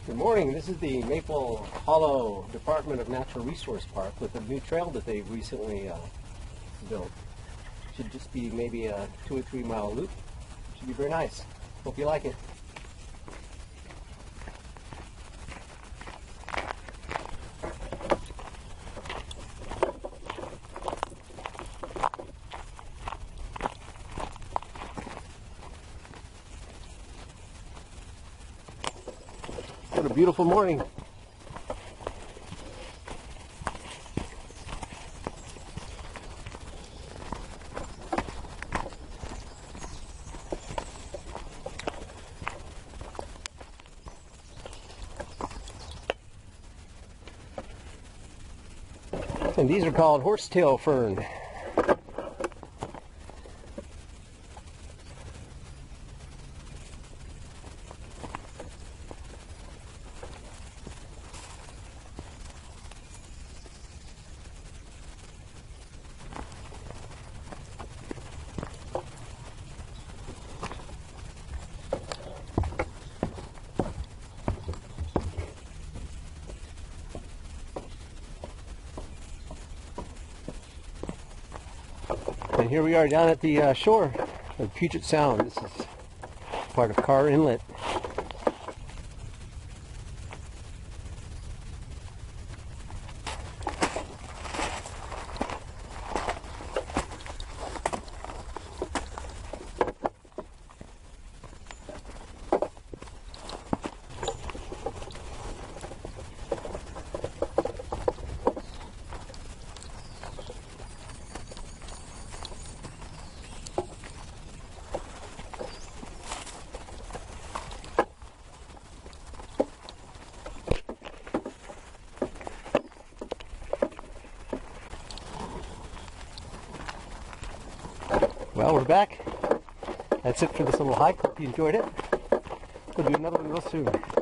Good morning. This is the Maple Hollow Department of Natural Resource Park with a new trail that they recently built. Should just be maybe a 2 or 3 mile loop. Should be very nice. Hope you like it. What a beautiful morning. And these are called horsetail fern. And here we are down at the shore of Puget Sound. This is part of Carr Inlet. Well, we're back. That's it for this little hike. Hope you enjoyed it. We'll do another one real soon.